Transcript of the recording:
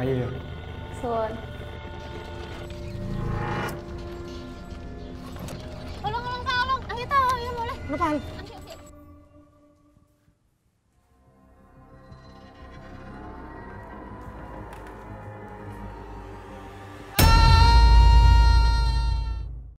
Ayo. Sun. Tolong, Kak, tolong. Ayo tahu, ya boleh. Apaan?